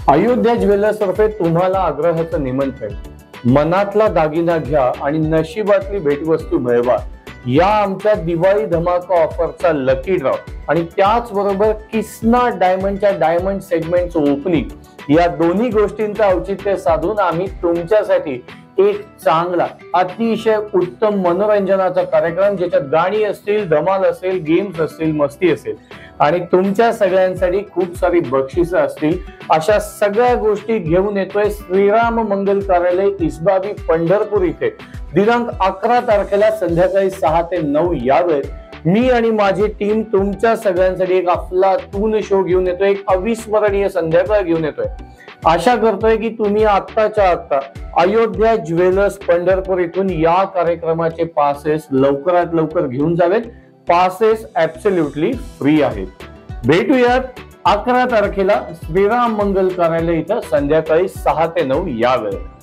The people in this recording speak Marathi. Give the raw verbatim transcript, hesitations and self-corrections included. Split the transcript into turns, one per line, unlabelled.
अयोध्या ज्वेलर्स तर्फे तुम्हाला आग्रहाचं निमंत्रण. मनातला दागिना घ्या आणि नशिबातली भेटवस्तू मिळवा. या आमच्या दिवाळी धमाका ऑफरचा लकी ड्रॉ आणि त्याचबरोबर किसना डायमंडच्या डायमंड सेगमेंटचं ओपनिंग या दोन्ही गोष्टींचं औचित्य साधून आम्ही तुमच्यासाठी एक चांगला अतिशय उत्तम मनोरंजनाचा कार्यक्रम, ज्याच्यात गाणी असतील, धमाल असेल, गेम्स असतील, मस्ती असेल आणि तुमच्या सगळ्यांसाठी खूप सारी बक्षिसं असतील, अशा सगळ्या गोष्टी घेऊन येतोय श्रीराम मंगल कार्यालय इसबाबी पंढरपूर इथे दिनांक अकरा तारखेला संध्याकाळी सहा ते नऊ या वेळेत मी आणि माझी टीम तुमच्या सगळ्यांसाठी एक अफलातून शो घेऊन येतोय, एक अविस्मरणीय संध्याकाळ घेऊन येतोय. आशा करतोय की तुम्ही आत्ताच्या आत्ता अयोध्या ज्वेलर्स पंढरपूर इथून या कार्यक्रमाचे पासेस लवकरात लवकर घेऊन जावेत. पासेस ऍब्सोल्युटली फ्री आहेत. भेटूयात अकरा तारखेला श्रीराम मंगल कार्यालय इथं संध्याकाळी सहा ते नऊ या वेळेत.